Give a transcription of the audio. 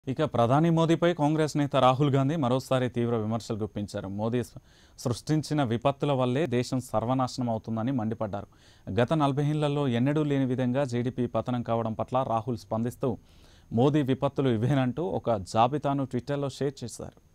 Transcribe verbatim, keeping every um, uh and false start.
ఇక ప్రధాని మోదీపై కాంగ్రెస్ నేత రాహుల్ గాంధీ మరోసారి తీవ్ర విమర్శలు గుప్పించారు. మోదీ సృష్టించిన విపత్తుల వల్లే దేశం సర్వనాశనం అవుతుందని మండిపడ్డారు. గత నలభై ఏళ్లలో ఎన్నడూ లేని విధంగా జీడీపీ పతనం కావడం పట్ల రాహుల్ స్పందిస్తూ మోదీ విపత్తులు ఇవేనంటూ ఒక జాబితాను ట్విట్టర్లో షేర్ చేశారు.